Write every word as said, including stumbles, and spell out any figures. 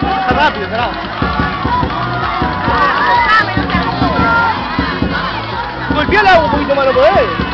Está rápido, carajo. Golpea el agua un poquito más, no podés.